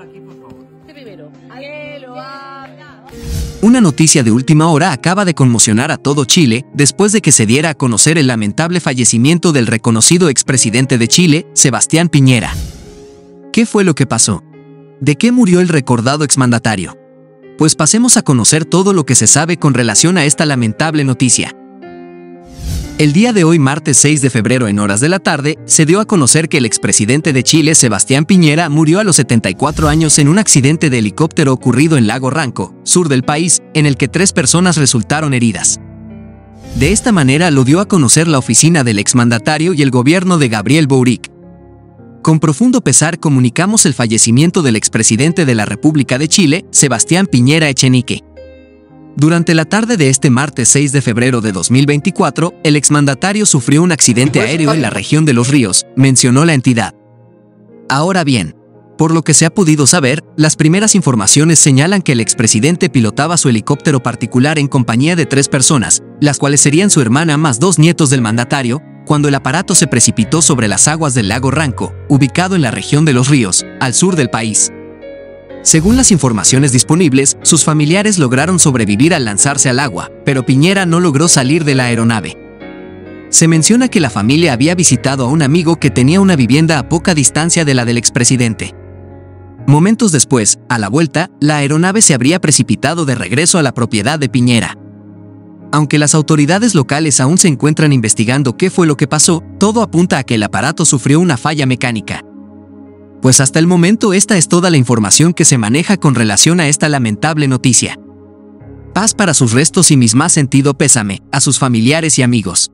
Una noticia de última hora acaba de conmocionar a todo Chile después de que se diera a conocer el lamentable fallecimiento del reconocido expresidente de Chile, Sebastián Piñera. ¿Qué fue lo que pasó? ¿De qué murió el recordado exmandatario? Pues pasemos a conocer todo lo que se sabe con relación a esta lamentable noticia. El día de hoy, martes 6 de febrero en horas de la tarde, se dio a conocer que el expresidente de Chile, Sebastián Piñera, murió a los 74 años en un accidente de helicóptero ocurrido en Lago Ranco, sur del país, en el que 3 personas resultaron heridas. De esta manera lo dio a conocer la oficina del exmandatario y el gobierno de Gabriel Boric. Con profundo pesar comunicamos el fallecimiento del expresidente de la República de Chile, Sebastián Piñera Echenique. Durante la tarde de este martes 6 de febrero de 2024, el exmandatario sufrió un accidente aéreo en la región de Los Ríos, mencionó la entidad. Ahora bien, por lo que se ha podido saber, las primeras informaciones señalan que el expresidente pilotaba su helicóptero particular en compañía de 3 personas, las cuales serían su hermana más 2 nietos del mandatario, cuando el aparato se precipitó sobre las aguas del lago Ranco, ubicado en la región de Los Ríos, al sur del país. Según las informaciones disponibles, sus familiares lograron sobrevivir al lanzarse al agua, pero Piñera no logró salir de la aeronave. Se menciona que la familia había visitado a un amigo que tenía una vivienda a poca distancia de la del expresidente. Momentos después, a la vuelta, la aeronave se habría precipitado de regreso a la propiedad de Piñera. Aunque las autoridades locales aún se encuentran investigando qué fue lo que pasó, todo apunta a que el aparato sufrió una falla mecánica. Pues hasta el momento esta es toda la información que se maneja con relación a esta lamentable noticia. Paz para sus restos y mis más sentido pésame a sus familiares y amigos.